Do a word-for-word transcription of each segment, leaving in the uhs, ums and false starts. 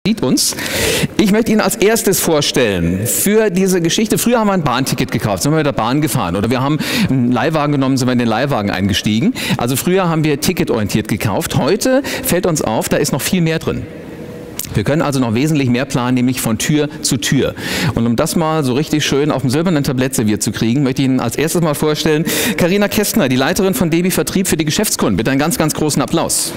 sieht uns. Ich möchte Ihnen als erstes vorstellen, für diese Geschichte, früher haben wir ein Bahnticket gekauft, sind wir mit der Bahn gefahren oder wir haben einen Leihwagen genommen, sind wir in den Leihwagen eingestiegen. Also früher haben wir ticketorientiert gekauft. Heute fällt uns auf, da ist noch viel mehr drin. Wir können also noch wesentlich mehr planen, nämlich von Tür zu Tür. Und um das mal so richtig schön auf dem silbernen Tablett serviert zu kriegen, möchte ich Ihnen als erstes mal vorstellen, Carina Kästner, die Leiterin von D B Vertrieb für die Geschäftskunden. Bitte einen ganz, ganz großen Applaus.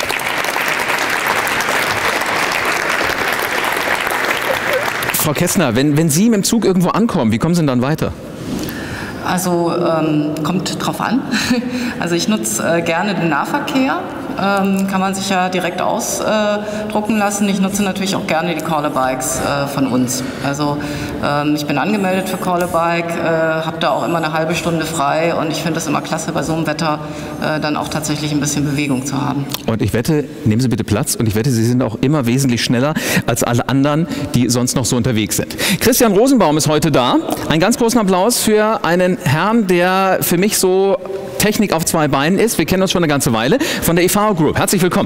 Frau Kästner, wenn, wenn Sie mit dem Zug irgendwo ankommen, wie kommen Sie denn dann weiter? Also ähm, kommt drauf an. Also ich nutze äh, gerne den Nahverkehr. Ähm, kann man sich ja direkt ausdrucken äh, lassen. Ich nutze natürlich auch gerne die Call-a-Bikes äh, von uns. Also ähm, ich bin angemeldet für Call-a-Bike, äh, habe da auch immer eine halbe Stunde frei und ich finde es immer klasse, bei so einem Wetter äh, dann auch tatsächlich ein bisschen Bewegung zu haben. Und ich wette, nehmen Sie bitte Platz und ich wette, Sie sind auch immer wesentlich schneller als alle anderen, die sonst noch so unterwegs sind. Christian Rosenbaum ist heute da. Einen ganz großen Applaus für einen Herrn, der für mich so Technik auf zwei Beinen ist. Wir kennen uns schon eine ganze Weile von der E V Group. Herzlich willkommen.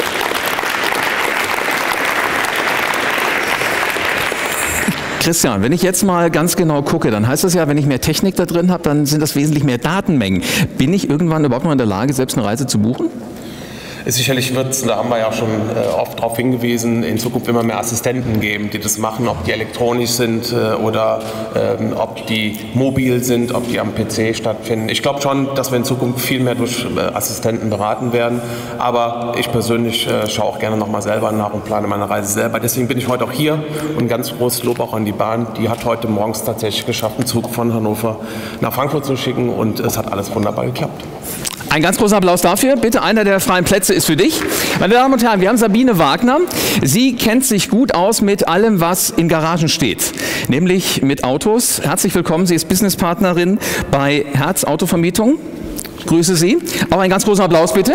Christian, wenn ich jetzt mal ganz genau gucke, dann heißt das ja, wenn ich mehr Technik da drin habe, dann sind das wesentlich mehr Datenmengen. Bin ich irgendwann überhaupt mal in der Lage, selbst eine Reise zu buchen? Sicherlich wird es, da haben wir ja auch schon äh, oft darauf hingewiesen, in Zukunft immer mehr Assistenten geben, die das machen, ob die elektronisch sind äh, oder ähm, ob die mobil sind, ob die am P C stattfinden. Ich glaube schon, dass wir in Zukunft viel mehr durch äh, Assistenten beraten werden, aber ich persönlich äh, schaue auch gerne nochmal selber nach und plane meine Reise selber. Deswegen bin ich heute auch hier und ganz großes Lob auch an die Bahn. Die hat heute morgens tatsächlich geschafft, einen Zug von Hannover nach Frankfurt zu schicken und es hat alles wunderbar geklappt. Ein ganz großer Applaus dafür. Bitte, einer der freien Plätze ist für dich. Meine Damen und Herren, wir haben Sabine Wagner. Sie kennt sich gut aus mit allem, was in Garagen steht, nämlich mit Autos. Herzlich willkommen. Sie ist Businesspartnerin bei Herz Autovermietung. Ich grüße Sie. Auch einen ganz großen Applaus, bitte.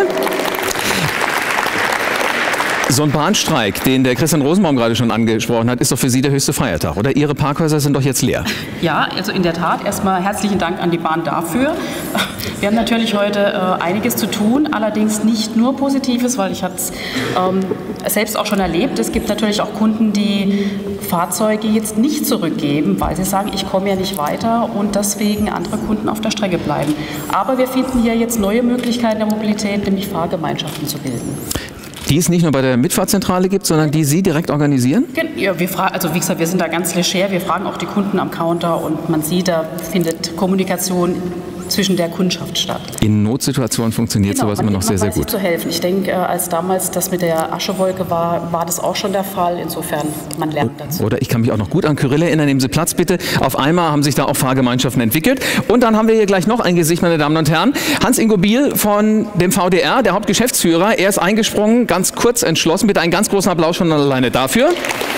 So ein Bahnstreik, den der Christian Rosenbaum gerade schon angesprochen hat, ist doch für Sie der höchste Feiertag, oder? Ihre Parkhäuser sind doch jetzt leer. Ja, also in der Tat. Erstmal herzlichen Dank an die Bahn dafür. Wir haben natürlich heute äh, einiges zu tun, allerdings nicht nur Positives, weil ich habe es ähm, selbst auch schon erlebt. Es gibt natürlich auch Kunden, die Fahrzeuge jetzt nicht zurückgeben, weil sie sagen, ich komme ja nicht weiter und deswegen andere Kunden auf der Strecke bleiben. Aber wir finden hier jetzt neue Möglichkeiten der Mobilität, nämlich Fahrgemeinschaften zu bilden. Die es nicht nur bei der Mitfahrzentrale gibt, sondern die Sie direkt organisieren? Ja, wir fragen, also wie gesagt, wir sind da ganz leger. Wir fragen auch die Kunden am Counter und man sieht, da findet Kommunikation zwischen der Kundschaft statt. In Notsituationen funktioniert genau, sowas immer noch sehr, sehr gut. Zu helfen. Ich denke, als damals das mit der Aschewolke war, war das auch schon der Fall. Insofern, man lernt dazu. Oder ich kann mich auch noch gut an Kyrill erinnern. Nehmen Sie Platz bitte. Auf einmal haben sich da auch Fahrgemeinschaften entwickelt. Und dann haben wir hier gleich noch ein Gesicht, meine Damen und Herren. Hans-Ingo Biel von dem V D R, der Hauptgeschäftsführer. Er ist eingesprungen, ganz kurz entschlossen. Bitte einen ganz großen Applaus schon alleine dafür.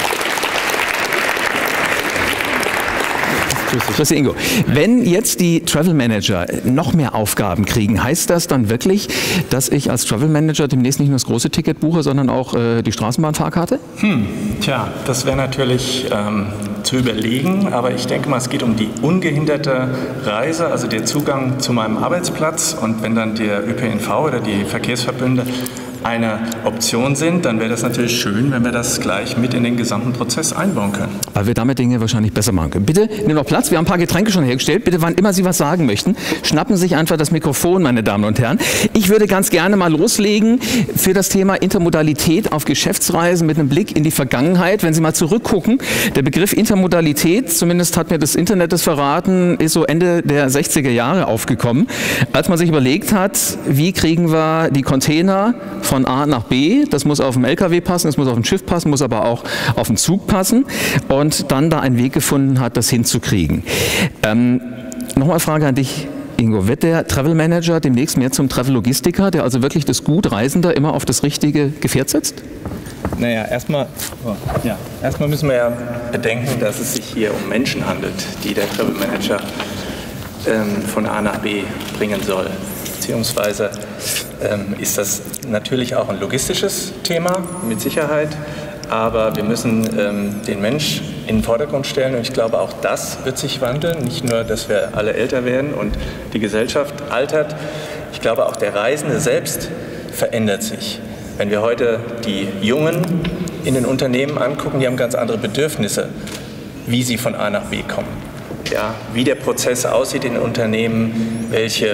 Grüße Ingo. Wenn jetzt die Travel Manager noch mehr Aufgaben kriegen, heißt das dann wirklich, dass ich als Travel Manager demnächst nicht nur das große Ticket buche, sondern auch äh, die Straßenbahnfahrkarte? Hm, tja, das wäre natürlich ähm, zu überlegen, aber ich denke mal, es geht um die ungehinderte Reise, also der Zugang zu meinem Arbeitsplatz, und wenn dann der Ö P N V oder die Verkehrsverbünde eine Option sind, dann wäre das natürlich schön, wenn wir das gleich mit in den gesamten Prozess einbauen können. Weil wir damit Dinge wahrscheinlich besser machen können. Bitte nehmen noch Platz, wir haben ein paar Getränke schon hergestellt. Bitte, wann immer Sie was sagen möchten, schnappen Sie sich einfach das Mikrofon, meine Damen und Herren. Ich würde ganz gerne mal loslegen für das Thema Intermodalität auf Geschäftsreisen mit einem Blick in die Vergangenheit. Wenn Sie mal zurückgucken, der Begriff Intermodalität, zumindest hat mir das Internet das verraten, ist so Ende der sechziger Jahre aufgekommen, als man sich überlegt hat, wie kriegen wir die Container von A nach B, das muss auf dem L K W passen, das muss auf dem Schiff passen, muss aber auch auf den Zug passen, und dann da einen Weg gefunden hat, das hinzukriegen. Ähm, Nochmal Frage an dich, Ingo. Wird der Travel Manager demnächst mehr zum Travel Logistiker, der also wirklich das Gut Reisender immer auf das richtige Gefährt setzt? Naja, erstmal oh, ja, erstmal müssen wir ja bedenken, dass es sich hier um Menschen handelt, die der Travel Manager ähm, von A nach B bringen soll. Beziehungsweise ähm, ist das natürlich auch ein logistisches Thema, mit Sicherheit, aber wir müssen ähm, den Mensch in den Vordergrund stellen, und ich glaube, auch das wird sich wandeln. Nicht nur, dass wir alle älter werden und die Gesellschaft altert, ich glaube, auch der Reisende selbst verändert sich. Wenn wir heute die Jungen in den Unternehmen angucken, die haben ganz andere Bedürfnisse, wie sie von A nach B kommen. Ja, wie der Prozess aussieht in den Unternehmen, welche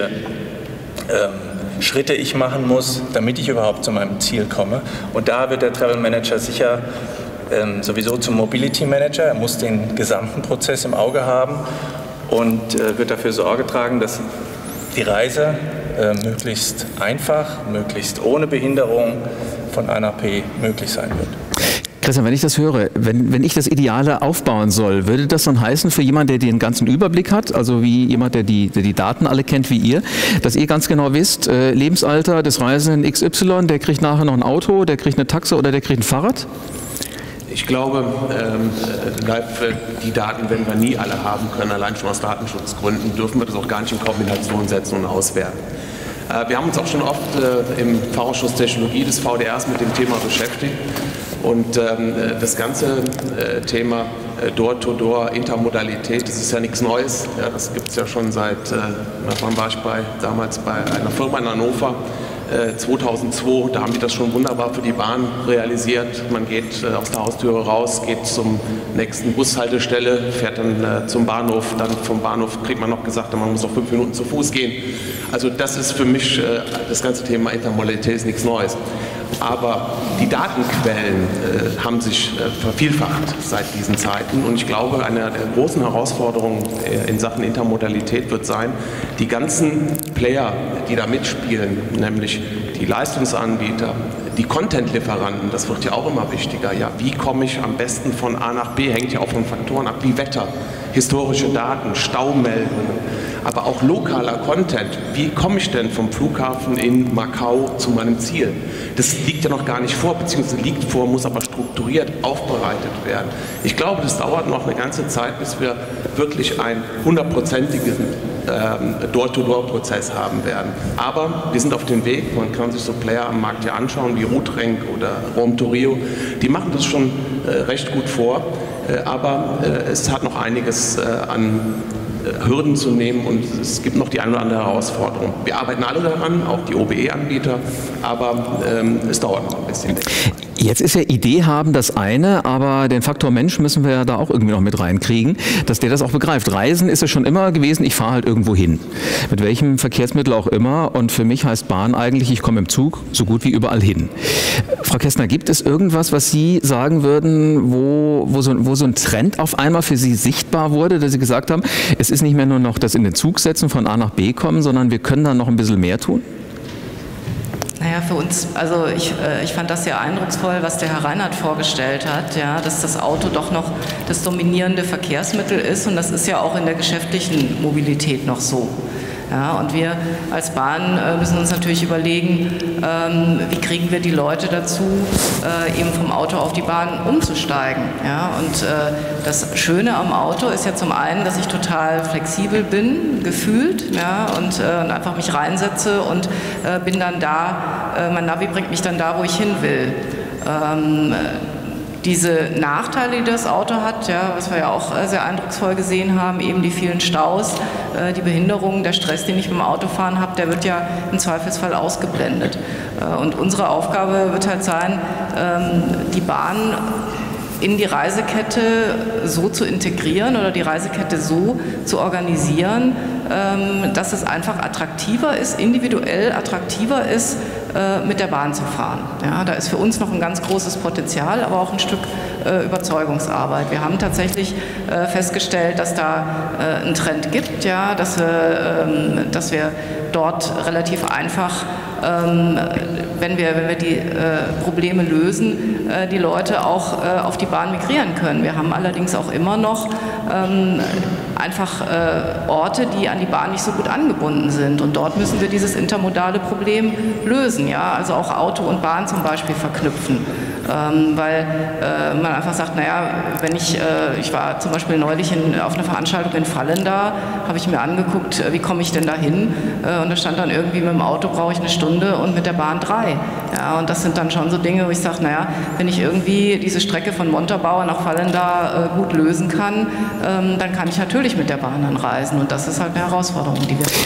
ähm, Schritte ich machen muss, damit ich überhaupt zu meinem Ziel komme. Und da wird der Travel Manager sicher ähm, sowieso zum Mobility Manager. Er muss den gesamten Prozess im Auge haben und äh, wird dafür Sorge tragen, dass die Reise äh, möglichst einfach, möglichst ohne Behinderung von A nach B möglich sein wird. Christian, wenn ich das höre, wenn, wenn ich das Ideale aufbauen soll, würde das dann heißen für jemanden, der den ganzen Überblick hat, also wie jemand, der die, der die Daten alle kennt wie ihr, dass ihr ganz genau wisst, äh, Lebensalter des Reisenden X Y, der kriegt nachher noch ein Auto, der kriegt eine Taxe oder der kriegt ein Fahrrad? Ich glaube, ähm, die Daten werden wir nie alle haben können, allein schon aus Datenschutzgründen dürfen wir das auch gar nicht in Kombination setzen und auswerten. Äh, wir haben uns auch schon oft äh, im Fachausschuss Technologie des V D Rs mit dem Thema beschäftigt. Und ähm, das ganze äh, Thema äh, Door-to-Door, Intermodalität, das ist ja nichts Neues. Ja, das gibt es ja schon seit, äh, wann war ich bei, damals bei einer Firma in Hannover, äh, zweitausendzwei, da haben die das schon wunderbar für die Bahn realisiert. Man geht äh, aus der Haustüre raus, geht zum nächsten Bushaltestelle, fährt dann äh, zum Bahnhof, dann vom Bahnhof kriegt man noch gesagt, man muss noch fünf Minuten zu Fuß gehen. Also das ist für mich, äh, das ganze Thema Intermodalität ist nichts Neues. Aber die Datenquellen äh, haben sich äh, vervielfacht seit diesen Zeiten und ich glaube, eine der großen Herausforderungen äh, in Sachen Intermodalität wird sein, die ganzen Player, die da mitspielen, nämlich die Leistungsanbieter, die Content-Lieferanten, das wird ja auch immer wichtiger. Ja, wie komme ich am besten von A nach B, hängt ja auch von Faktoren ab wie Wetter, historische Daten, Staumeldungen, aber auch lokaler Content. Wie komme ich denn vom Flughafen in Macau zu meinem Ziel? Das liegt ja noch gar nicht vor, beziehungsweise liegt vor, muss aber strukturiert aufbereitet werden. Ich glaube, das dauert noch eine ganze Zeit, bis wir wirklich einen hundertprozentigen ähm, Door-to-Door-Prozess haben werden. Aber wir sind auf dem Weg. Man kann sich so Player am Markt ja anschauen, wie Routreng oder Rom to Rio. Die machen das schon äh, recht gut vor, äh, aber äh, es hat noch einiges äh, an Hürden zu nehmen und es gibt noch die eine oder andere Herausforderung. Wir arbeiten alle daran, auch die O B E-Anbieter, aber ähm, es dauert noch ein bisschen. Jetzt ist ja Idee haben das eine, aber den Faktor Mensch müssen wir ja da auch irgendwie noch mit reinkriegen, dass der das auch begreift. Reisen ist es schon immer gewesen, ich fahre halt irgendwo hin, mit welchem Verkehrsmittel auch immer und für mich heißt Bahn eigentlich, ich komme im Zug so gut wie überall hin. Frau Kästner, gibt es irgendwas, was Sie sagen würden, wo, wo, so, wo so ein Trend auf einmal für Sie sichtbar wurde, dass Sie gesagt haben, es ist nicht mehr nur noch das in den Zug setzen, von A nach B kommen, sondern wir können da noch ein bisschen mehr tun? Naja, für uns, also ich, äh, ich fand das sehr eindrucksvoll, was der Herr Reinhardt vorgestellt hat, ja, dass das Auto doch noch das dominierende Verkehrsmittel ist und das ist ja auch in der geschäftlichen Mobilität noch so. Ja, und wir als Bahn äh, müssen uns natürlich überlegen, ähm, wie kriegen wir die Leute dazu, äh, eben vom Auto auf die Bahn umzusteigen. Ja? Und äh, das Schöne am Auto ist ja zum einen, dass ich total flexibel bin, gefühlt, ja? und, äh, und einfach mich reinsetze und äh, bin dann da, äh, mein Navi bringt mich dann da, wo ich hin will. Ähm, Diese Nachteile, die das Auto hat, ja, was wir ja auch sehr eindrucksvoll gesehen haben, eben die vielen Staus, äh, die Behinderungen, der Stress, den ich mit dem Autofahren habe, der wird ja im Zweifelsfall ausgeblendet. Äh, und unsere Aufgabe wird halt sein, ähm, die Bahn in die Reisekette so zu integrieren oder die Reisekette so zu organisieren, ähm, dass es einfach attraktiver ist, individuell attraktiver ist, äh, mit der Bahn zu fahren. Ja, da ist für uns noch ein ganz großes Potenzial, aber auch ein Stück äh, Überzeugungsarbeit. Wir haben tatsächlich äh, festgestellt, dass da äh, einen Trend gibt, ja, dass, wir, ähm, dass wir dort relativ einfach, ähm, wenn, wir, wenn wir die äh, Probleme lösen, äh, die Leute auch äh, auf die Bahn migrieren können. Wir haben allerdings auch immer noch ähm, einfach äh, Orte, die an die Bahn nicht so gut angebunden sind. Und dort müssen wir dieses intermodale Problem lösen, ja? Also auch Auto und Bahn zum Beispiel verknüpfen. Ähm, weil äh, man einfach sagt, naja, wenn ich, äh, ich war zum Beispiel neulich in, auf einer Veranstaltung in Fallen da, habe ich mir angeguckt, äh, wie komme ich denn da hin? Äh, und da stand dann irgendwie, mit dem Auto brauche ich eine Stunde und mit der Bahn drei. Ja, und das sind dann schon so Dinge, wo ich sage, naja, wenn ich irgendwie diese Strecke von Montabaur nach Fallen da äh, gut lösen kann, ähm, dann kann ich natürlich mit der Bahn anreisen. Und das ist halt eine Herausforderung, die wir haben.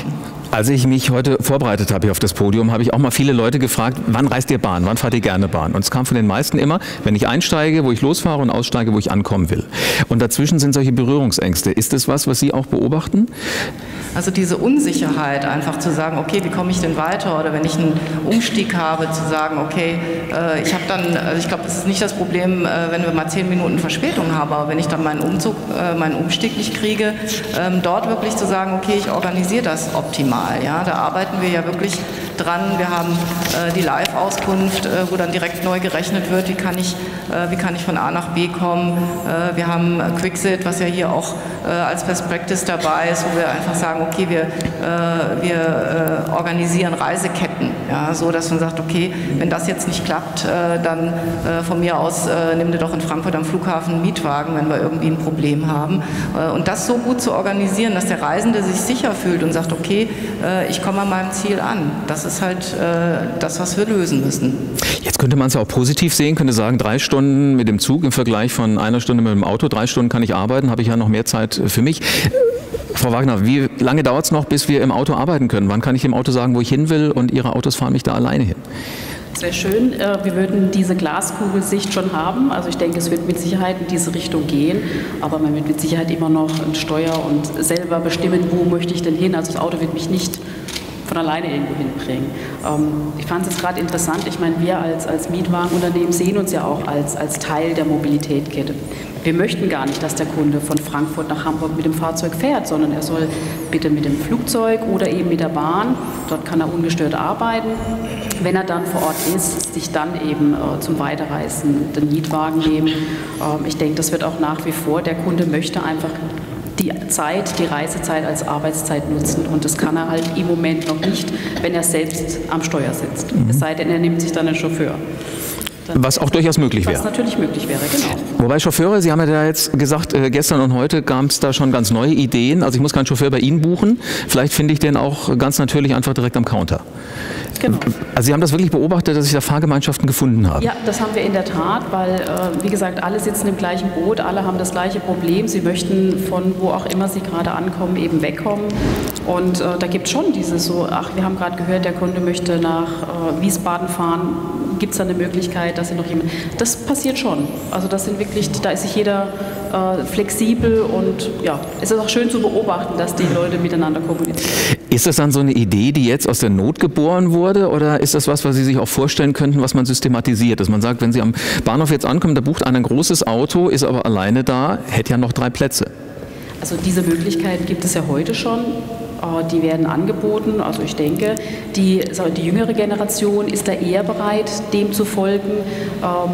Als ich mich heute vorbereitet habe hier auf das Podium, habe ich auch mal viele Leute gefragt, wann reist ihr Bahn, wann fahrt ihr gerne Bahn? Und es kam von den meisten immer, wenn ich einsteige, wo ich losfahre und aussteige, wo ich ankommen will. Und dazwischen sind solche Berührungsängste. Ist das was, was Sie auch beobachten? Also diese Unsicherheit, einfach zu sagen, okay, wie komme ich denn weiter? Oder wenn ich einen Umstieg habe, zu sagen, okay, äh, ich habe dann, also ich glaube, das ist nicht das Problem, äh, wenn wir mal zehn Minuten Verspätung haben, aber wenn ich dann meinen Umzug, äh, meinen Umstieg nicht kriege, ähm, dort wirklich zu sagen, okay, ich organisiere das optimal. Ja, da arbeiten wir ja wirklich dran. Wir haben äh, die Live-Auskunft, äh, wo dann direkt neu gerechnet wird, wie kann ich, äh, wie kann ich von A nach B kommen. Äh, wir haben äh, Quixit, was ja hier auch äh, als Best Practice dabei ist, wo wir einfach sagen, okay, wir, äh, wir äh, organisieren Reiseketten, ja, so dass man sagt, okay, wenn das jetzt nicht klappt, äh, dann äh, von mir aus äh, nimm dir doch in Frankfurt am Flughafen einen Mietwagen, wenn wir irgendwie ein Problem haben. Äh, und das so gut zu organisieren, dass der Reisende sich sicher fühlt und sagt, okay, äh, ich komme an meinem Ziel an. Das ist halt äh, das, was wir lösen müssen. Jetzt könnte man es ja auch positiv sehen, könnte sagen, drei Stunden mit dem Zug im Vergleich von einer Stunde mit dem Auto, drei Stunden kann ich arbeiten, habe ich ja noch mehr Zeit für mich. Frau Wagner, wie lange dauert es noch, bis wir im Auto arbeiten können? Wann kann ich dem Auto sagen, wo ich hin will und Ihre Autos fahren mich da alleine hin? Es wäre schön, wir würden diese Glaskugelsicht schon haben. Also ich denke, es wird mit Sicherheit in diese Richtung gehen, aber man wird mit Sicherheit immer noch ein Steuer und selber bestimmen, wo möchte ich denn hin. Also das Auto wird mich nicht von alleine irgendwo hinbringen. Ähm, ich fand es jetzt gerade interessant, ich meine, wir als, als Mietwagenunternehmen sehen uns ja auch als, als Teil der Mobilitätskette. Wir möchten gar nicht, dass der Kunde von Frankfurt nach Hamburg mit dem Fahrzeug fährt, sondern er soll bitte mit dem Flugzeug oder eben mit der Bahn, dort kann er ungestört arbeiten. Wenn er dann vor Ort ist, sich dann eben äh, zum Weiterreisen den Mietwagen nehmen. Ähm, ich denke, das wird auch nach wie vor, der Kunde möchte einfach die Zeit, die Reisezeit als Arbeitszeit nutzen und das kann er halt im Moment noch nicht, wenn er selbst am Steuer sitzt. Mhm. Es sei denn, er nimmt sich dann einen Chauffeur. Dann was auch durchaus möglich wäre. Was natürlich möglich wäre, genau. Wobei Chauffeure, Sie haben ja da jetzt gesagt, äh, gestern und heute gab es da schon ganz neue Ideen. Also ich muss keinen Chauffeur bei Ihnen buchen, vielleicht finde ich den auch ganz natürlich einfach direkt am Counter. Genau. Also Sie haben das wirklich beobachtet, dass sich da Fahrgemeinschaften gefunden haben? Ja, das haben wir in der Tat, weil, äh, wie gesagt, alle sitzen im gleichen Boot, alle haben das gleiche Problem. Sie möchten von wo auch immer sie gerade ankommen, eben wegkommen. Und äh, da gibt es schon dieses so, ach, wir haben gerade gehört, der Kunde möchte nach äh, Wiesbaden fahren. Gibt es da eine Möglichkeit, dass Sie noch jemand... Das passiert schon. Also das sind wirklich, da ist sich jeder äh, flexibel und ja, es ist auch schön zu beobachten, dass die Leute miteinander kommunizieren. Ist das dann so eine Idee, die jetzt aus der Not geboren wurde, oder ist das was, was Sie sich auch vorstellen könnten, was man systematisiert? Dass man sagt, wenn Sie am Bahnhof jetzt ankommen, da bucht einer ein großes Auto, ist aber alleine da, hätte ja noch drei Plätze. Also diese Möglichkeit gibt es ja heute schon. Die werden angeboten. Also ich denke, die, die jüngere Generation ist da eher bereit, dem zu folgen. Ähm,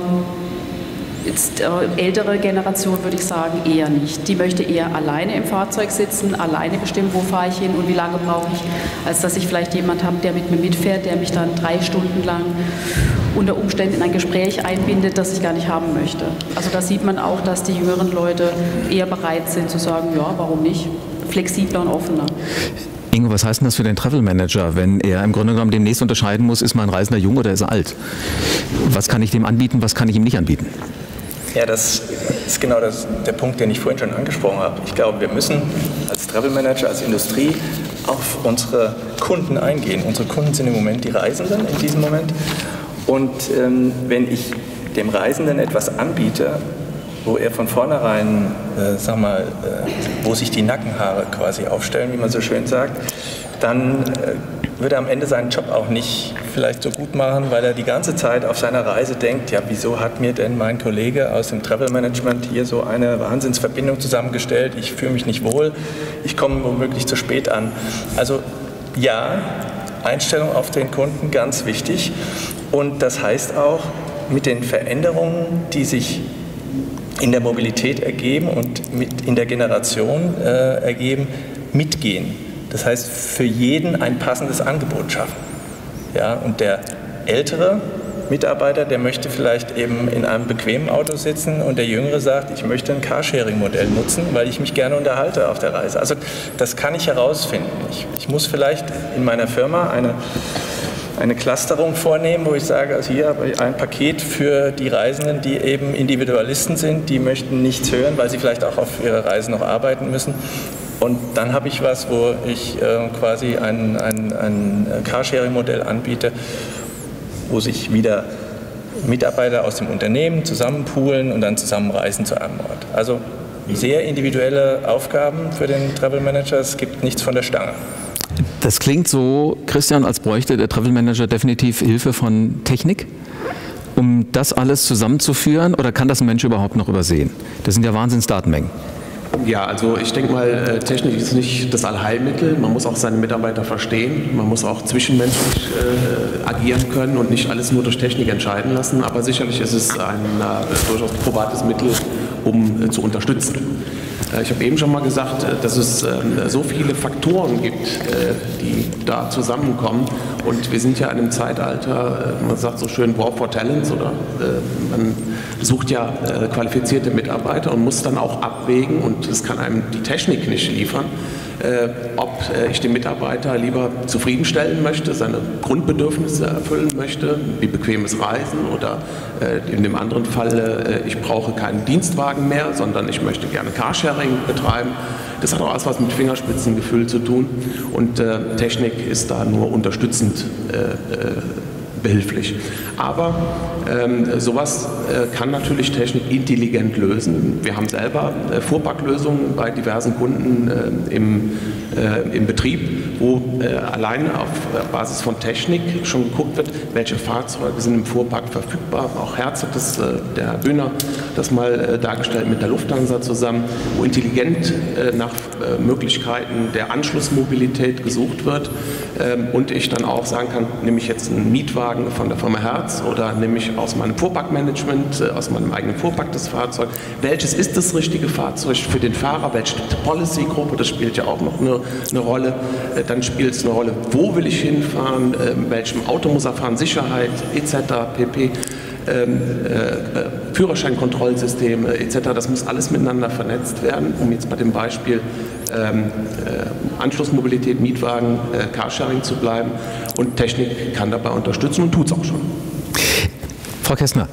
Jetzt, äh, ältere Generation würde ich sagen eher nicht. Die möchte eher alleine im Fahrzeug sitzen, alleine bestimmen, wo fahre ich hin und wie lange brauche ich, als dass ich vielleicht jemand habe, der mit mir mitfährt, der mich dann drei Stunden lang unter Umständen in ein Gespräch einbindet, das ich gar nicht haben möchte. Also da sieht man auch, dass die jüngeren Leute eher bereit sind zu sagen, ja, warum nicht, flexibler und offener. Ingo, was heißt denn das für den Travel Manager, wenn er im Grunde genommen demnächst unterscheiden muss, ist mein Reisender jung oder ist er alt? Was kann ich dem anbieten, was kann ich ihm nicht anbieten? Ja, das ist genau das, der Punkt, den ich vorhin schon angesprochen habe. Ich glaube, wir müssen als Travel Manager, als Industrie auf unsere Kunden eingehen. Unsere Kunden sind im Moment die Reisenden in diesem Moment. Und ähm, wenn ich dem Reisenden etwas anbiete, wo er von vornherein, äh, sag mal, äh, wo sich die Nackenhaare quasi aufstellen, wie man so schön sagt, dann äh, würde er am Ende seinen Job auch nicht vielleicht so gut machen, weil er die ganze Zeit auf seiner Reise denkt, ja, wieso hat mir denn mein Kollege aus dem Travel Management hier so eine Wahnsinnsverbindung zusammengestellt, ich fühle mich nicht wohl, ich komme womöglich zu spät an. Also ja, Einstellung auf den Kunden, ganz wichtig. Und das heißt auch, mit den Veränderungen, die sich in der Mobilität ergeben und mit in der Generation äh, ergeben, mitgehen. Das heißt, für jeden ein passendes Angebot schaffen. Ja, und der ältere Mitarbeiter, der möchte vielleicht eben in einem bequemen Auto sitzen und der Jüngere sagt, ich möchte ein Carsharing-Modell nutzen, weil ich mich gerne unterhalte auf der Reise. Also das kann ich herausfinden. Ich, ich muss vielleicht in meiner Firma eine, eine Clusterung vornehmen, wo ich sage, also hier habe ich ein Paket für die Reisenden, die eben Individualisten sind, die möchten nichts hören, weil sie vielleicht auch auf ihrer Reise noch arbeiten müssen. Und dann habe ich was, wo ich äh, quasi ein, ein, ein Carsharing-Modell anbiete, wo sich wieder Mitarbeiter aus dem Unternehmen zusammenpoolen und dann zusammenreisen zu einem Ort. Also sehr individuelle Aufgaben für den Travel Manager, es gibt nichts von der Stange. Das klingt so, Christian, als bräuchte der Travel Manager definitiv Hilfe von Technik, um das alles zusammenzuführen, oder kann das ein Mensch überhaupt noch übersehen? Das sind ja Wahnsinnsdatenmengen. Ja, also ich denke mal, Technik ist nicht das Allheilmittel. Man muss auch seine Mitarbeiter verstehen. Man muss auch zwischenmenschlich äh, agieren können und nicht alles nur durch Technik entscheiden lassen. Aber sicherlich ist es ein äh, durchaus probates Mittel, um äh, zu unterstützen. Äh, ich habe eben schon mal gesagt, äh, dass es äh, so viele Faktoren gibt, äh, die da zusammenkommen. Und wir sind ja in einem Zeitalter, äh, man sagt so schön War for Talents, oder äh, man sucht ja äh, qualifizierte Mitarbeiter und muss dann auch abwägen, und das kann einem die Technik nicht liefern, äh, ob äh, ich den Mitarbeiter lieber zufriedenstellen möchte, seine Grundbedürfnisse erfüllen möchte, wie bequemes Reisen, oder äh, in dem anderen Fall, äh, ich brauche keinen Dienstwagen mehr, sondern ich möchte gerne Carsharing betreiben. Das hat auch alles was mit Fingerspitzengefühl zu tun, und äh, Technik ist da nur unterstützend äh, äh, behilflich. Aber ähm, sowas äh, kann natürlich Technik intelligent lösen. Wir haben selber äh, Fuhrparklösungen bei diversen Kunden äh, im, äh, im Betrieb, wo äh, allein auf Basis von Technik schon geguckt wird, welche Fahrzeuge sind im Fuhrpark verfügbar. Auch Herz hat das, äh, der Herr Bühner, das mal äh, dargestellt mit der Lufthansa zusammen, wo intelligent äh, nach äh, Möglichkeiten der Anschlussmobilität gesucht wird, ähm, und ich dann auch sagen kann, nehme ich jetzt einen Mietwagen von der Firma Herz oder nehme ich aus meinem Fuhrparkmanagement, äh, aus meinem eigenen Fuhrpark das Fahrzeug, welches ist das richtige Fahrzeug für den Fahrer, welche Policy-Gruppe, das spielt ja auch noch eine, eine Rolle, äh, dann spielt es eine Rolle, wo will ich hinfahren, äh, in welchem Auto muss er fahren, Sicherheit et cetera pp. Ähm, äh, Führerscheinkontrollsysteme et cetera. Das muss alles miteinander vernetzt werden, um jetzt bei dem Beispiel ähm, äh, Anschlussmobilität, Mietwagen, äh, Carsharing zu bleiben. Und Technik kann dabei unterstützen und tut es auch schon. Frau Kessner.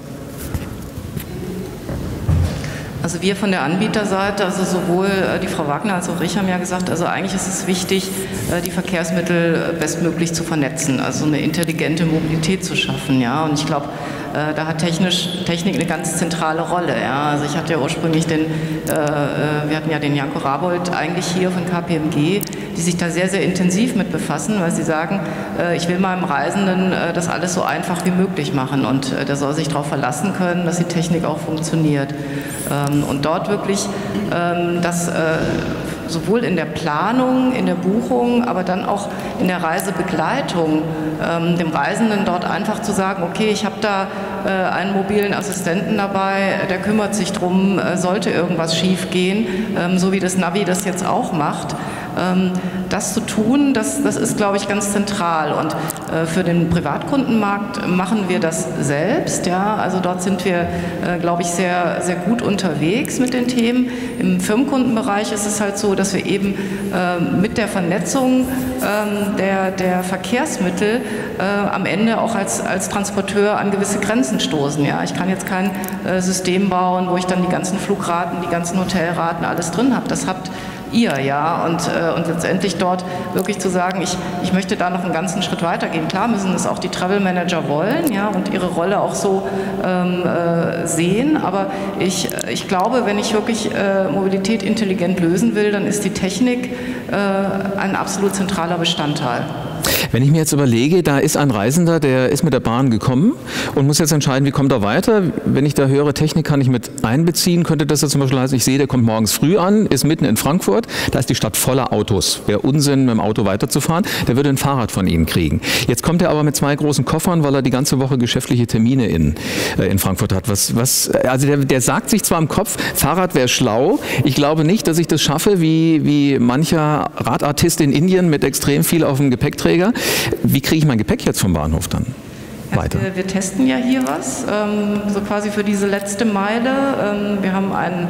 Also wir von der Anbieterseite, also sowohl die Frau Wagner als auch ich haben ja gesagt, also eigentlich ist es wichtig, die Verkehrsmittel bestmöglich zu vernetzen, also eine intelligente Mobilität zu schaffen. Ja? Und ich glaube, da hat technisch, Technik eine ganz zentrale Rolle. Ja? Also ich hatte ja ursprünglich den, äh, wir hatten ja den Janko Rabold eigentlich hier von K P M G, die sich da sehr, sehr intensiv mit befassen, weil sie sagen, äh, ich will meinem Reisenden äh, das alles so einfach wie möglich machen, und äh, der soll sich darauf verlassen können, dass die Technik auch funktioniert. Ähm, und dort wirklich ähm, das äh, sowohl in der Planung, in der Buchung, aber dann auch in der Reisebegleitung, ähm, dem Reisenden dort einfach zu sagen, okay, ich habe da äh, einen mobilen Assistenten dabei, der kümmert sich drum, äh, sollte irgendwas schief gehen, ähm, so wie das Navi das jetzt auch macht. Ähm, das zu tun, das, das ist, glaube ich, ganz zentral. Und äh, für den Privatkundenmarkt machen wir das selbst. Ja? Also dort sind wir, äh, glaube ich, sehr, sehr gut unterwegs mit den Themen. Im Firmenkundenbereich ist es halt so, dass wir eben äh, mit der Vernetzung äh, der, der Verkehrsmittel äh, am Ende auch als, als Transporteur an gewisse Grenzen stoßen. Ja? Ich kann jetzt kein äh, System bauen, wo ich dann die ganzen Flugraten, die ganzen Hotelraten, alles drin habe. Das habt ihr, ja, und, äh, und letztendlich dort wirklich zu sagen, ich, ich möchte da noch einen ganzen Schritt weitergehen. Klar müssen das auch die Travel Manager wollen, ja, und ihre Rolle auch so ähm, äh, sehen, aber ich, ich glaube, wenn ich wirklich äh, Mobilität intelligent lösen will, dann ist die Technik äh, ein absolut zentraler Bestandteil. Wenn ich mir jetzt überlege, da ist ein Reisender, der ist mit der Bahn gekommen und muss jetzt entscheiden, wie kommt er weiter. Wenn ich da höre, Technik kann ich mit einbeziehen, könnte das ja zum Beispiel heißen, ich sehe, der kommt morgens früh an, ist mitten in Frankfurt, da ist die Stadt voller Autos. Wäre Unsinn, mit dem Auto weiterzufahren, der würde ein Fahrrad von Ihnen kriegen. Jetzt kommt er aber mit zwei großen Koffern, weil er die ganze Woche geschäftliche Termine in, äh, in Frankfurt hat. Was, was, also der, der sagt sich zwar im Kopf, Fahrrad wäre schlau, ich glaube nicht, dass ich das schaffe, wie, wie mancher Radartist in Indien mit extrem viel auf dem Gepäckträger. Wie kriege ich mein Gepäck jetzt vom Bahnhof dann weiter? Also wir, wir testen ja hier was, ähm, so quasi für diese letzte Meile. Ähm, wir haben einen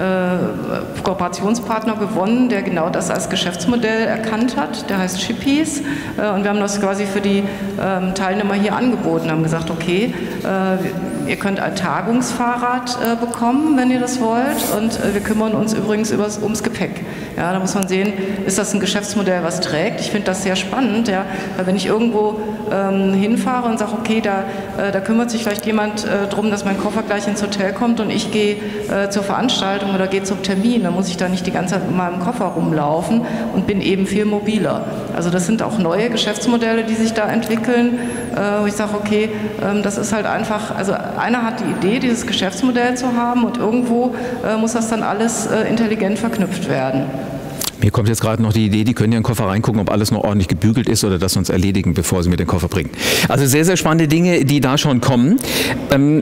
äh, Kooperationspartner gewonnen, der genau das als Geschäftsmodell erkannt hat. Der heißt Shippies. Äh, und wir haben das quasi für die ähm, Teilnehmer hier angeboten, haben gesagt, okay, äh, ihr könnt ein Tagungsfahrrad äh, bekommen, wenn ihr das wollt. Und äh, wir kümmern uns übrigens übers, ums Gepäck. Ja, da muss man sehen, ist das ein Geschäftsmodell, was trägt. Ich finde das sehr spannend, ja, weil wenn ich irgendwo ähm, hinfahre und sage, okay, da, äh, da kümmert sich vielleicht jemand äh, darum, dass mein Koffer gleich ins Hotel kommt und ich gehe äh, zur Veranstaltung oder gehe zum Termin, dann muss ich da nicht die ganze Zeit mit meinem Koffer rumlaufen und bin eben viel mobiler. Also das sind auch neue Geschäftsmodelle, die sich da entwickeln, äh, wo ich sage, okay, ähm, das ist halt einfach, also einer hat die Idee, dieses Geschäftsmodell zu haben und irgendwo äh, muss das dann alles äh, intelligent verknüpft werden. Mir kommt jetzt gerade noch die Idee, die können ja in den Koffer reingucken, ob alles noch ordentlich gebügelt ist oder das uns erledigen, bevor sie mir den Koffer bringen. Also sehr, sehr spannende Dinge, die da schon kommen. Ähm,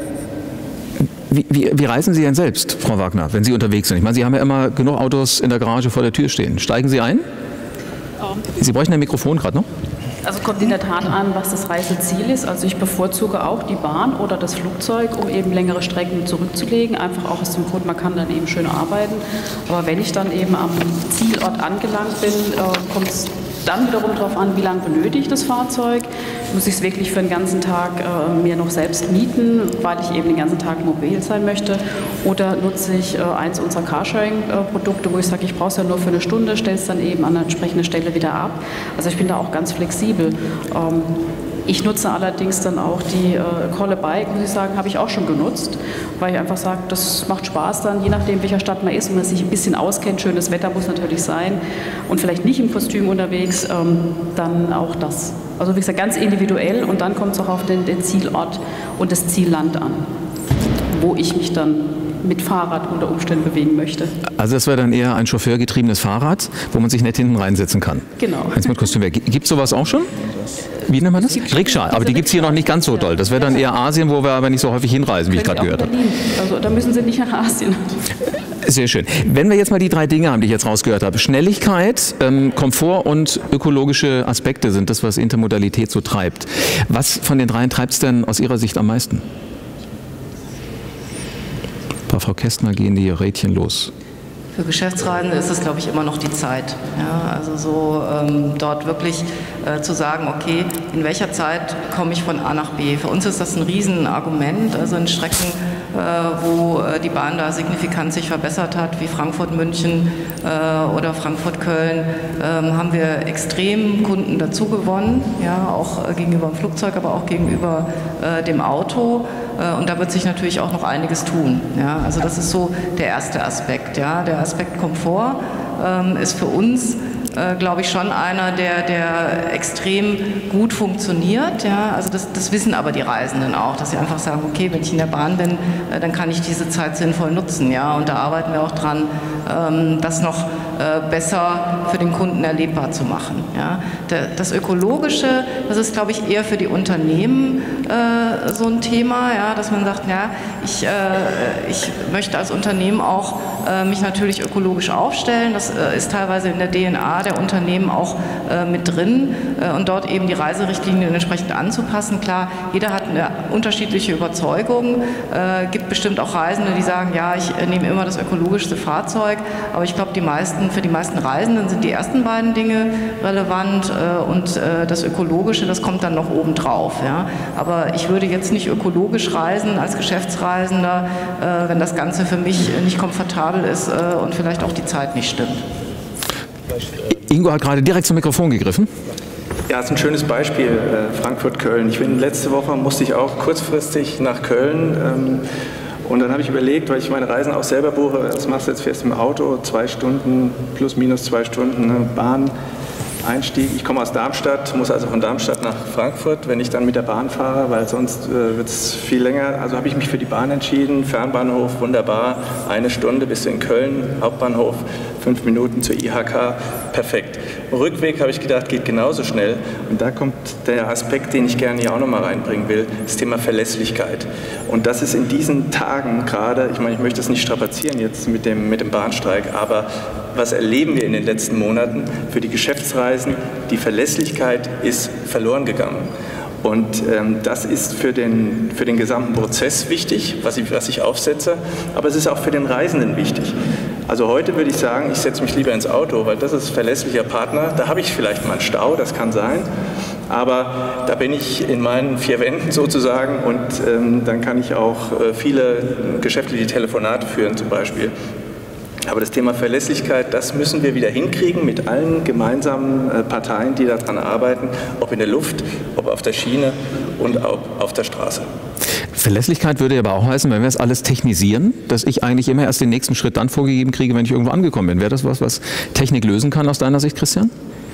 wie, wie, wie reisen Sie denn selbst, Frau Wagner, wenn Sie unterwegs sind? Ich meine, Sie haben ja immer genug Autos in der Garage vor der Tür stehen. Steigen Sie ein? Um. Sie bräuchten ein Mikrofon gerade noch. Also kommt in der Tat an, was das Reiseziel ist. Also ich bevorzuge auch die Bahn oder das Flugzeug, um eben längere Strecken zurückzulegen. Einfach auch aus dem Grund, man kann dann eben schön arbeiten. Aber wenn ich dann eben am Zielort angelangt bin, äh, kommt es dann wiederum darauf an, wie lange benötige ich das Fahrzeug. Muss ich es wirklich für den ganzen Tag äh, mir noch selbst mieten, weil ich eben den ganzen Tag mobil sein möchte. Oder nutze ich äh, eins unserer Carsharing-Produkte, wo ich sage, ich brauche es ja nur für eine Stunde, stelle es dann eben an einer entsprechenden Stelle wieder ab. Also ich bin da auch ganz flexibel. Ähm, Ich nutze allerdings dann auch die äh, Call a Bike, muss ich sagen, habe ich auch schon genutzt, weil ich einfach sage, das macht Spaß dann, je nachdem, welcher Stadt man ist und man sich ein bisschen auskennt, schönes Wetter muss natürlich sein und vielleicht nicht im Kostüm unterwegs, ähm, dann auch das. Also wie gesagt, ganz individuell und dann kommt es auch auf den, den Zielort und das Zielland an, wo ich mich dann mit Fahrrad unter Umständen bewegen möchte. Also das wäre dann eher ein chauffeurgetriebenes Fahrrad, wo man sich nicht hinten reinsetzen kann. Genau. Eins mit Kostüm. Gibt es sowas auch schon? Wie nennt man das? Rikscha, aber die gibt es hier noch nicht ganz so doll. Das wäre dann eher Asien, wo wir aber nicht so häufig hinreisen, wie ich gerade gehört habe. Also da müssen Sie nicht nach Asien. Sehr schön. Wenn wir jetzt mal die drei Dinge haben, die ich jetzt rausgehört habe. Schnelligkeit, ähm, Komfort und ökologische Aspekte sind das, was Intermodalität so treibt. Was von den dreien treibt es denn aus Ihrer Sicht am meisten? Bei Frau Kästner gehen die Rädchen los. Für Geschäftsreisende ist es, glaube ich, immer noch die Zeit. Ja, also so ähm, dort wirklich äh, zu sagen, okay, in welcher Zeit komme ich von A nach B. Für uns ist das ein Riesenargument. Also in Strecken, äh, wo äh, die Bahn da signifikant sich verbessert hat, wie Frankfurt-München äh, oder Frankfurt-Köln, äh, haben wir extrem Kunden dazu gewonnen, ja, auch äh, gegenüber dem Flugzeug, aber auch gegenüber äh, dem Auto. Und da wird sich natürlich auch noch einiges tun. Ja, also das ist so der erste Aspekt. Ja. Der Aspekt Komfort ähm, ist für uns, äh, glaube ich, schon einer, der, der extrem gut funktioniert. Ja. Also das, das wissen aber die Reisenden auch, dass sie einfach sagen, okay, wenn ich in der Bahn bin, äh, dann kann ich diese Zeit sinnvoll nutzen. Ja. Und da arbeiten wir auch dran, ähm, das noch äh, besser für den Kunden erlebbar zu machen. Ja. Der, das Ökologische, das ist, glaube ich, eher für die Unternehmen äh, so ein Thema, ja, dass man sagt, ja, ich, äh, ich möchte als Unternehmen auch äh, mich natürlich ökologisch aufstellen. Das äh, ist teilweise in der D N A der Unternehmen auch äh, mit drin äh, und dort eben die Reiserichtlinien entsprechend anzupassen. Klar, jeder hat eine unterschiedliche Überzeugung. Äh, gibt bestimmt auch Reisende, die sagen, ja, ich äh, nehme immer das ökologischste Fahrzeug, aber ich glaube, die meisten, für die meisten Reisenden sind die ersten beiden Dinge relevant äh, und äh, das Ökologische, das kommt dann noch oben drauf. Ja. Aber ich würde jetzt nicht ökologisch reisen als Geschäftsreisender, äh, wenn das Ganze für mich nicht komfortabel ist äh, und vielleicht auch die Zeit nicht stimmt. Ingo hat gerade direkt zum Mikrofon gegriffen. Ja, das ist ein schönes Beispiel, äh, Frankfurt-Köln. Ich bin letzte Woche, musste ich auch kurzfristig nach Köln. Ähm, und dann habe ich überlegt, weil ich meine Reisen auch selber buche, was machst du jetzt fährst im Auto, zwei Stunden, plus minus zwei Stunden, ne, Bahn. Einstieg. Ich komme aus Darmstadt, muss also von Darmstadt nach Frankfurt, wenn ich dann mit der Bahn fahre, weil sonst äh, wird es viel länger. Also habe ich mich für die Bahn entschieden. Fernbahnhof, wunderbar, eine Stunde bis in Köln, Hauptbahnhof, fünf Minuten zur I H K, perfekt. Rückweg habe ich gedacht, geht genauso schnell. Und da kommt der Aspekt, den ich gerne hier auch nochmal reinbringen will, das Thema Verlässlichkeit. Und das ist in diesen Tagen gerade, ich meine, ich möchte es nicht strapazieren jetzt mit dem, mit dem Bahnstreik, aber was erleben wir in den letzten Monaten für die Geschäftsreisen? Die Verlässlichkeit ist verloren gegangen. Und ähm, das ist für den, für den gesamten Prozess wichtig, was ich, was ich aufsetze, aber es ist auch für den Reisenden wichtig. Also heute würde ich sagen, ich setze mich lieber ins Auto, weil das ist ein verlässlicher Partner. Da habe ich vielleicht mal einen Stau, das kann sein. Aber da bin ich in meinen vier Wänden sozusagen und ähm, dann kann ich auch äh, viele geschäftliche Telefonate führen zum Beispiel. Aber das Thema Verlässlichkeit, das müssen wir wieder hinkriegen mit allen gemeinsamen äh, Parteien, die daran arbeiten, ob in der Luft, ob auf der Schiene und auch auf der Straße. Verlässlichkeit würde aber auch heißen, wenn wir es alles technisieren, dass ich eigentlich immer erst den nächsten Schritt dann vorgegeben kriege, wenn ich irgendwo angekommen bin. Wäre das was, was Technik lösen kann aus deiner Sicht, Christian?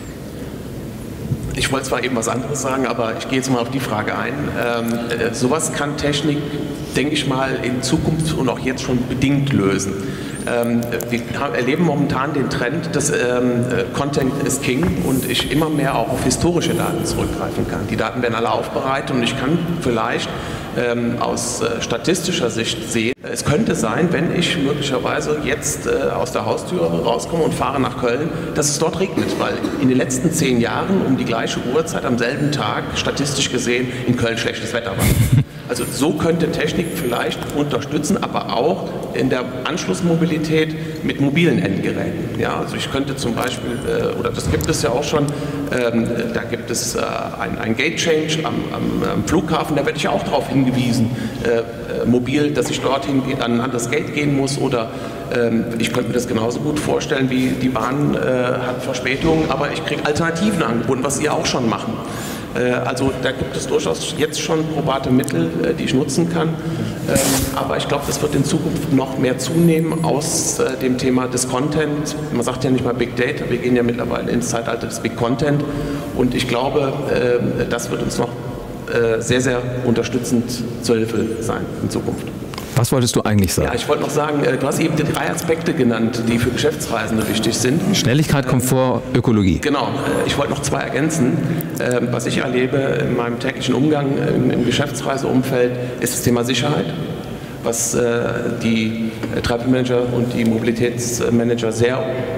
Ich wollte zwar eben was anderes sagen, aber ich gehe jetzt mal auf die Frage ein. Ähm, äh, sowas kann Technik, denke ich mal, in Zukunft und auch jetzt schon bedingt lösen. Ähm, wir erleben momentan den Trend, dass ähm, Content is King und ich immer mehr auch auf historische Daten zurückgreifen kann. Die Daten werden alle aufbereitet und ich kann vielleicht ähm, aus äh, statistischer Sicht sehen, es könnte sein, wenn ich möglicherweise jetzt äh, aus der Haustür rauskomme und fahre nach Köln, dass es dort regnet, weil in den letzten zehn Jahren um die gleiche Uhrzeit am selben Tag statistisch gesehen in Köln schlechtes Wetter war. Also so könnte Technik vielleicht unterstützen, aber auch in der Anschlussmobilität mit mobilen Endgeräten. Ja, also ich könnte zum Beispiel, äh, oder das gibt es ja auch schon, ähm, da gibt es äh, ein, ein Gate Change am, am, am Flughafen, da werde ich ja auch darauf hingewiesen, äh, äh, mobil, dass ich dorthin an ein anderes Gate gehen muss oder ähm, ich könnte mir das genauso gut vorstellen, wie die Bahn äh, hat Verspätungen, aber ich kriege Alternativen angeboten, was ihr auch schon machen. Also da gibt es durchaus jetzt schon probate Mittel, die ich nutzen kann. Aber ich glaube, das wird in Zukunft noch mehr zunehmen aus dem Thema des Content. Man sagt ja nicht mal Big Data, wir gehen ja mittlerweile ins Zeitalter des Big Content. Und ich glaube, das wird uns noch sehr, sehr unterstützend zur Hilfe sein in Zukunft. Was wolltest du eigentlich sagen? Ja, ich wollte noch sagen, du hast eben die drei Aspekte genannt, die für Geschäftsreisende wichtig sind. Schnelligkeit, Komfort, Ökologie. Genau. Ich wollte noch zwei ergänzen. Was ich erlebe in meinem täglichen Umgang im Geschäftsreiseumfeld ist das Thema Sicherheit, was die Travel Manager und die Mobilitätsmanager sehr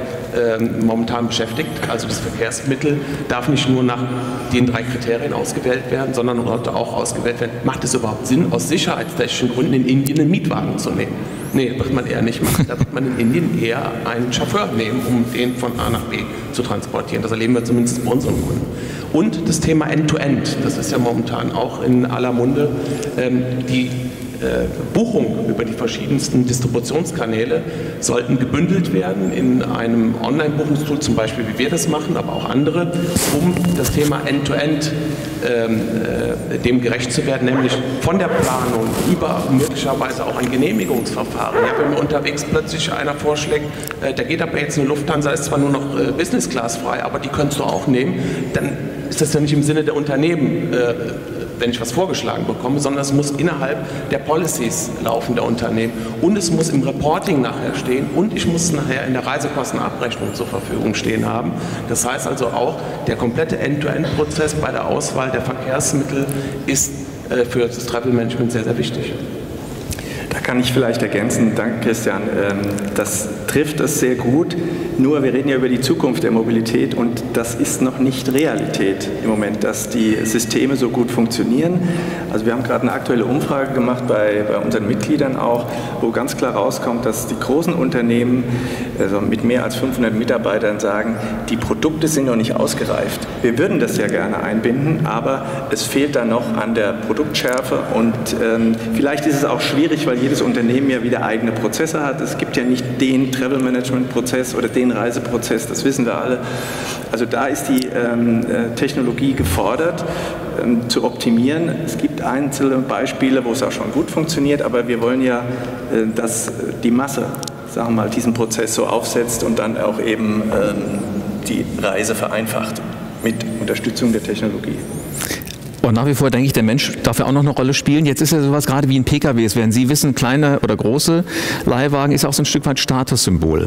momentan beschäftigt. Also das Verkehrsmittel darf nicht nur nach den drei Kriterien ausgewählt werden, sondern sollte auch ausgewählt werden, macht es überhaupt Sinn, aus sicherheitstechnischen Gründen in Indien einen Mietwagen zu nehmen? Nee, wird man eher nicht machen. Da wird man in Indien eher einen Chauffeur nehmen, um den von A nach B zu transportieren. Das erleben wir zumindest bei unseren Kunden. Und das Thema End-to-End, das ist ja momentan auch in aller Munde. Ähm, die Buchungen über die verschiedensten Distributionskanäle sollten gebündelt werden in einem Online-Buchungstool, zum Beispiel wie wir das machen, aber auch andere, um das Thema End-to-End ähm, äh, dem gerecht zu werden, nämlich von der Planung über möglicherweise auch ein Genehmigungsverfahren. Ja, wenn mir unterwegs plötzlich einer vorschlägt, äh, da geht aber jetzt eine Lufthansa, ist zwar nur noch äh, Business Class frei, aber die könntest du auch nehmen, dann ist das ja nicht im Sinne der Unternehmen, äh, wenn ich was vorgeschlagen bekomme, sondern es muss innerhalb der Policies laufen der Unternehmen und es muss im Reporting nachher stehen und ich muss es nachher in der Reisekostenabrechnung zur Verfügung stehen haben. Das heißt also auch, der komplette End-to-End-Prozess bei der Auswahl der Verkehrsmittel ist äh, für das Travel Management sehr, sehr wichtig. Da kann ich vielleicht ergänzen, danke Christian, das trifft es sehr gut, nur wir reden ja über die Zukunft der Mobilität und das ist noch nicht Realität im Moment, dass die Systeme so gut funktionieren. Also wir haben gerade eine aktuelle Umfrage gemacht bei, bei unseren Mitgliedern auch, wo ganz klar rauskommt, dass die großen Unternehmen also mit mehr als fünfhundert Mitarbeitern sagen, die Produkte sind noch nicht ausgereift. Wir würden das ja gerne einbinden, aber es fehlt da noch an der Produktschärfe und ähm, vielleicht ist es auch schwierig, weil jedes Unternehmen ja wieder eigene Prozesse hat. Es gibt ja nicht den Travel-Management-Prozess oder den Reiseprozess, das wissen wir alle. Also da ist die ähm, Technologie gefordert, ähm, zu optimieren. Es gibt einzelne Beispiele, wo es auch schon gut funktioniert, aber wir wollen ja, äh, dass die Masse, sagen wir mal, diesen Prozess so aufsetzt und dann auch eben ähm, die Reise vereinfacht mit Unterstützung der Technologie. Und nach wie vor denke ich, der Mensch darf ja auch noch eine Rolle spielen. Jetzt ist ja sowas gerade wie ein P K W. Es werden Sie wissen, kleine oder große Leihwagen ist auch so ein Stück weit Statussymbol.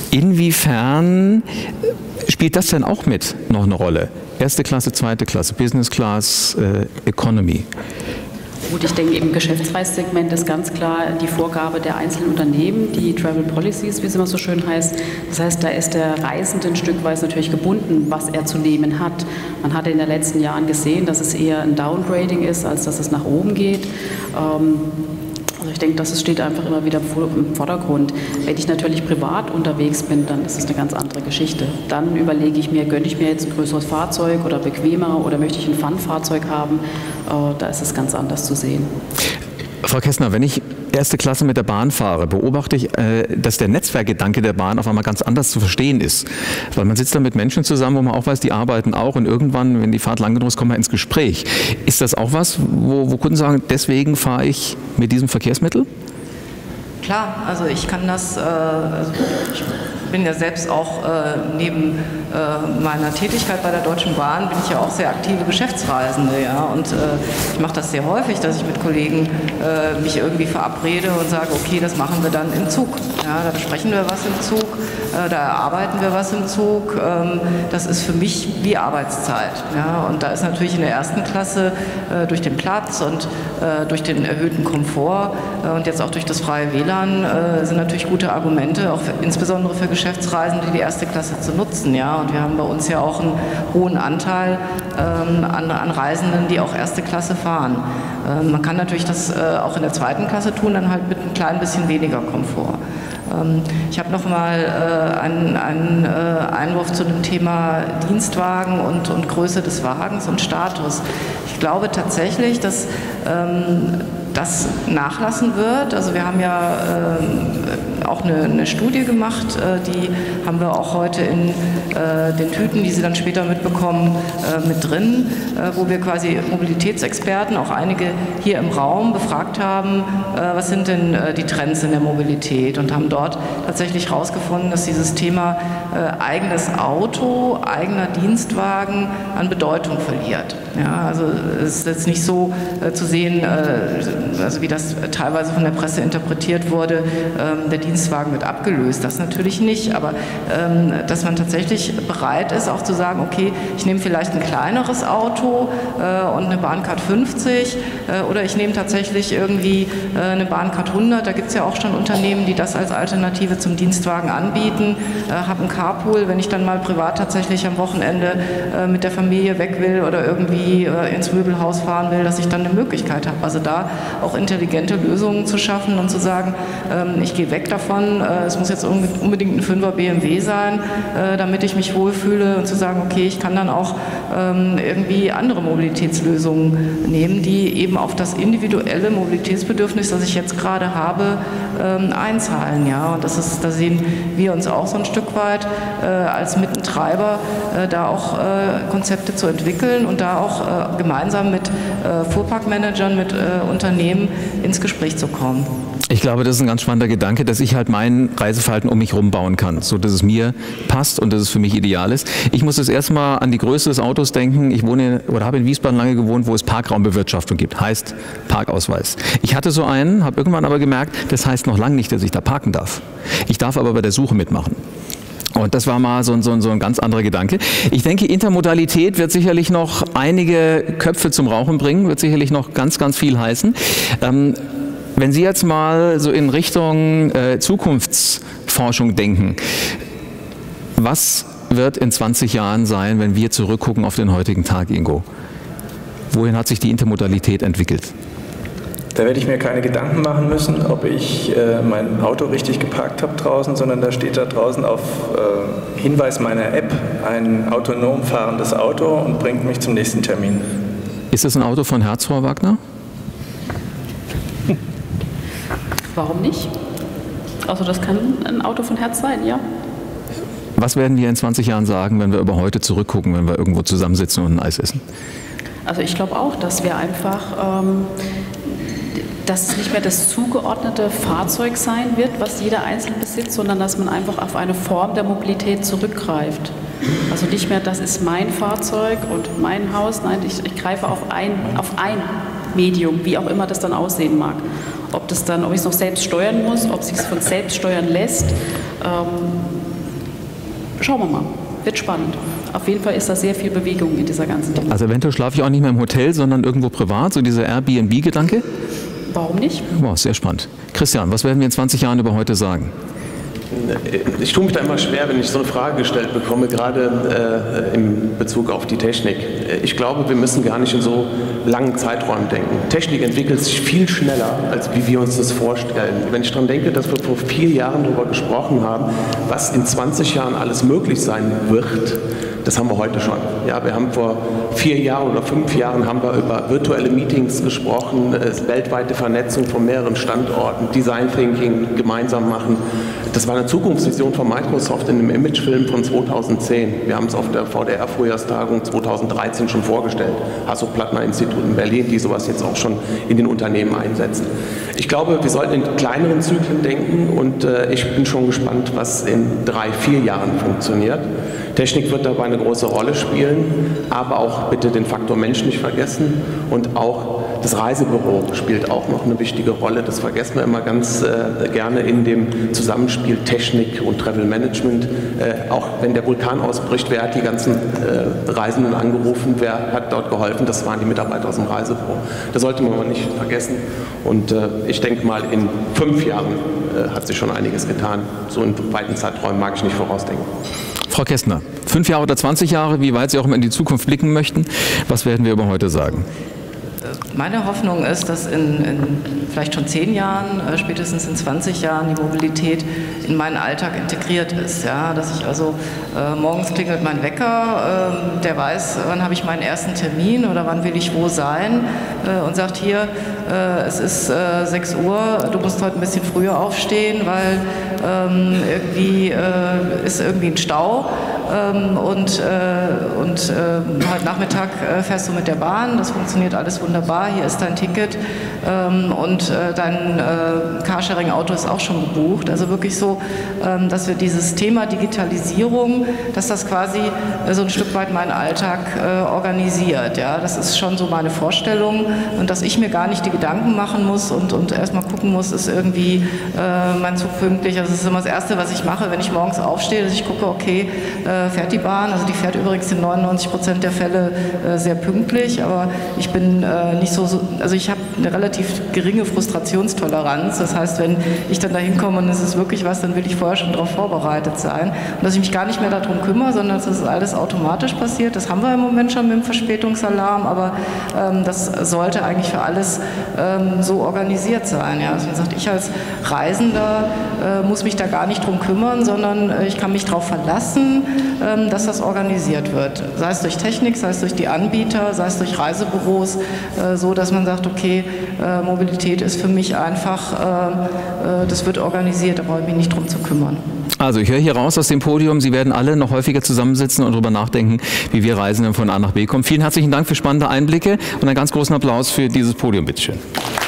Inwiefern spielt das denn auch mit noch eine Rolle? Erste Klasse, zweite Klasse, Business Class, äh, Economy. Gut, ich denke, im Geschäftsreissegment ist ganz klar die Vorgabe der einzelnen Unternehmen, die Travel Policies, wie es immer so schön heißt. Das heißt, da ist der Reisende ein Stück weit natürlich gebunden, was er zu nehmen hat. Man hatte in den letzten Jahren gesehen, dass es eher ein Downgrading ist, als dass es nach oben geht. Ähm, Also ich denke, das steht einfach immer wieder im Vordergrund. Wenn ich natürlich privat unterwegs bin, dann ist es eine ganz andere Geschichte. Dann überlege ich mir, gönne ich mir jetzt ein größeres Fahrzeug oder bequemer oder möchte ich ein Fun-Fahrzeug haben? Äh, da ist es ganz anders zu sehen. Frau Kessner, wenn ich erste Klasse mit der Bahn fahre, beobachte ich, dass der Netzwerkgedanke der Bahn auf einmal ganz anders zu verstehen ist. Weil man sitzt da mit Menschen zusammen, wo man auch weiß, die arbeiten auch und irgendwann, wenn die Fahrt lang genug ist, kommt man ins Gespräch. Ist das auch was, wo, wo Kunden sagen, deswegen fahre ich mit diesem Verkehrsmittel? Klar, also ich kann das, äh, also ich bin ja selbst auch äh, neben äh, meiner Tätigkeit bei der Deutschen Bahn, bin ich ja auch sehr aktive Geschäftsreisende, ja, und äh, ich mache das sehr häufig, dass ich mit Kollegen äh, mich irgendwie verabrede und sage, okay, das machen wir dann im Zug, ja, da besprechen wir was im Zug, äh, da erarbeiten wir was im Zug, ähm, das ist für mich wie Arbeitszeit, ja, und da ist natürlich in der ersten Klasse äh, durch den Platz und äh, durch den erhöhten Komfort äh, und jetzt auch durch das freie W L A N äh, sind natürlich gute Argumente, auch für, insbesondere für Geschäftsreisende, die erste Klasse zu nutzen, ja, und wir haben bei uns ja auch einen hohen Anteil ähm, an, an Reisenden, die auch erste Klasse fahren. Ähm, man kann natürlich das äh, auch in der zweiten Klasse tun, dann halt mit ein klein bisschen weniger Komfort. Ähm, ich habe noch mal äh, einen, einen äh, Einwurf zu dem Thema Dienstwagen und, und Größe des Wagens und Status. Ich glaube tatsächlich, dass ähm, das nachlassen wird. Also wir haben ja äh, auch eine, eine Studie gemacht, äh, die haben wir auch heute in äh, den Tüten, die Sie dann später mitbekommen, äh, mit drin, äh, wo wir quasi Mobilitätsexperten, auch einige hier im Raum, befragt haben, äh, was sind denn äh, die Trends in der Mobilität, und haben dort tatsächlich herausgefunden, dass dieses Thema äh, eigenes Auto, eigener Dienstwagen an Bedeutung verliert. Ja, also es ist jetzt nicht so äh, zu sehen, äh, also wie das teilweise von der Presse interpretiert wurde, ähm, der Dienstwagen wird abgelöst, das natürlich nicht, aber ähm, dass man tatsächlich bereit ist, auch zu sagen, okay, ich nehme vielleicht ein kleineres Auto äh, und eine Bahncard fünfzig äh, oder ich nehme tatsächlich irgendwie äh, eine Bahncard hundert, da gibt es ja auch schon Unternehmen, die das als Alternative zum Dienstwagen anbieten, äh, habe ein Carpool, wenn ich dann mal privat tatsächlich am Wochenende äh, mit der Familie weg will oder irgendwie äh, ins Möbelhaus fahren will, dass ich dann eine Möglichkeit habe. Also da auch intelligente Lösungen zu schaffen und zu sagen, ähm, ich gehe weg davon, äh, es muss jetzt unbedingt ein Fünfer B M W sein, äh, damit ich mich wohlfühle, und zu sagen, okay, ich kann dann auch ähm, irgendwie andere Mobilitätslösungen nehmen, die eben auf das individuelle Mobilitätsbedürfnis, das ich jetzt gerade habe, ähm, einzahlen. Ja? Und das ist, da sehen wir uns auch so ein Stück weit äh, als Mittentreiber, äh, da auch äh, Konzepte zu entwickeln und da auch äh, gemeinsam mit äh, Fuhrparkmanagern, mit äh, Unternehmen ins Gespräch zu kommen. Ich glaube, das ist ein ganz spannender Gedanke, dass ich halt mein Reiseverhalten um mich herum bauen kann, so dass es mir passt und dass es für mich ideal ist. Ich muss jetzt erstmal an die Größe des Autos denken. Ich wohne oder habe in Wiesbaden lange gewohnt, wo es Parkraumbewirtschaftung gibt, heißt Parkausweis. Ich hatte so einen, habe irgendwann aber gemerkt, das heißt noch lange nicht, dass ich da parken darf. Ich darf aber bei der Suche mitmachen. Und das war mal so ein, so, ein, so ein ganz anderer Gedanke. Ich denke, Intermodalität wird sicherlich noch einige Köpfe zum Rauchen bringen, wird sicherlich noch ganz, ganz viel heißen. Ähm, wenn Sie jetzt mal so in Richtung äh, Zukunftsforschung denken, was wird in zwanzig Jahren sein, wenn wir zurückgucken auf den heutigen Tag, Ingo? Wohin hat sich die Intermodalität entwickelt? Da werde ich mir keine Gedanken machen müssen, ob ich äh, mein Auto richtig geparkt habe draußen, sondern da steht da draußen auf äh, Hinweis meiner App ein autonom fahrendes Auto und bringt mich zum nächsten Termin. Ist das ein Auto von Herz, Frau Wagner? Warum nicht? Also das kann ein Auto von Herz sein, ja. Was werden wir in zwanzig Jahren sagen, wenn wir über heute zurückgucken, wenn wir irgendwo zusammensitzen und ein Eis essen? Also ich glaube auch, dass wir einfach, ähm, dass es nicht mehr das zugeordnete Fahrzeug sein wird, was jeder einzeln besitzt, sondern dass man einfach auf eine Form der Mobilität zurückgreift. Also nicht mehr, das ist mein Fahrzeug und mein Haus, nein, ich, ich greife auf ein, auf ein Medium, wie auch immer das dann aussehen mag. Ob das dann, ob ich es noch selbst steuern muss, ob es sich von selbst steuern lässt, ähm, schauen wir mal. Wird spannend. Auf jeden Fall ist da sehr viel Bewegung in dieser ganzen Thema. Also eventuell schlafe ich auch nicht mehr im Hotel, sondern irgendwo privat, so dieser Airbnb-Gedanke? Warum nicht? Wow, sehr spannend. Christian, was werden wir in zwanzig Jahren über heute sagen? Ich tue mich da immer schwer, wenn ich so eine Frage gestellt bekomme, gerade äh, in Bezug auf die Technik. Ich glaube, wir müssen gar nicht in so langen Zeiträumen denken. Technik entwickelt sich viel schneller, als wie wir uns das vorstellen. Wenn ich daran denke, dass wir vor vier Jahren darüber gesprochen haben, was in zwanzig Jahren alles möglich sein wird, das haben wir heute schon. Ja, wir haben vor vier Jahren oder fünf Jahren haben wir über virtuelle Meetings gesprochen, äh, weltweite Vernetzung von mehreren Standorten, Design Thinking gemeinsam machen. Das war eine Zukunftsvision von Microsoft in einem Imagefilm von zweitausendzehn. Wir haben es auf der V D R-Frühjahrstagung zweitausenddreizehn schon vorgestellt. Hasso-Plattner-Institut in Berlin, die sowas jetzt auch schon in den Unternehmen einsetzen. Ich glaube, wir sollten in kleineren Zyklen denken und äh, ich bin schon gespannt, was in drei, vier Jahren funktioniert. Technik wird dabei eine große Rolle spielen, aber auch bitte den Faktor Mensch nicht vergessen und auch das Reisebüro spielt auch noch eine wichtige Rolle. Das vergessen wir immer ganz äh, gerne in dem Zusammenspiel Technik und Travel Management. Äh, auch wenn der Vulkan ausbricht, wer hat die ganzen äh, Reisenden angerufen, wer hat dort geholfen? Das waren die Mitarbeiter aus dem Reisebüro. Das sollte man aber nicht vergessen. Und äh, ich denke mal, in fünf Jahren äh, hat sich schon einiges getan. So in weiten Zeiträumen mag ich nicht vorausdenken. Frau Kästner, fünf Jahre oder zwanzig Jahre, wie weit Sie auch immer in die Zukunft blicken möchten, was werden wir über heute sagen? Meine Hoffnung ist, dass in, in vielleicht schon zehn Jahren, äh, spätestens in zwanzig Jahren die Mobilität in meinen Alltag integriert ist. Ja? Dass ich also äh, morgens klingelt mein Wecker, äh, der weiß, wann habe ich meinen ersten Termin oder wann will ich wo sein äh, und sagt hier, äh, es ist äh, sechs Uhr, du musst heute ein bisschen früher aufstehen, weil ähm, irgendwie äh, ist irgendwie ein Stau. Ähm, und äh, und äh, heute Nachmittag äh, fährst du mit der Bahn, das funktioniert alles wunderbar, hier ist dein Ticket ähm, und äh, dein äh, Carsharing-Auto ist auch schon gebucht. Also wirklich so, ähm, dass wir dieses Thema Digitalisierung, dass das quasi äh, so ein Stück weit meinen Alltag äh, organisiert. Ja? Das ist schon so meine Vorstellung und dass ich mir gar nicht die Gedanken machen muss und, und erstmal gucken muss, ist irgendwie äh, mein Zug pünktlich. Also das ist immer das Erste, was ich mache, wenn ich morgens aufstehe, dass ich gucke, okay, äh, fährt die Bahn, also die fährt übrigens in neunundneunzig Prozent der Fälle äh, sehr pünktlich, aber ich bin äh, nicht so, so, also ich habe eine relativ geringe Frustrationstoleranz, das heißt, wenn ich dann da hinkomme und es ist wirklich was, dann will ich vorher schon darauf vorbereitet sein und dass ich mich gar nicht mehr darum kümmere, sondern dass das alles automatisch passiert, das haben wir im Moment schon mit dem Verspätungsalarm, aber ähm, das sollte eigentlich für alles ähm, so organisiert sein, ja, also man sagt, ich als Reisender äh, muss mich da gar nicht drum kümmern, sondern äh, ich kann mich darauf verlassen, dass das organisiert wird. Sei es durch Technik, sei es durch die Anbieter, sei es durch Reisebüros, so dass man sagt, okay, Mobilität ist für mich einfach, das wird organisiert, da brauche ich mich nicht drum zu kümmern. Also ich höre hier raus aus dem Podium, Sie werden alle noch häufiger zusammensitzen und darüber nachdenken, wie wir Reisenden von A nach B kommen. Vielen herzlichen Dank für spannende Einblicke und einen ganz großen Applaus für dieses Podium, bitteschön.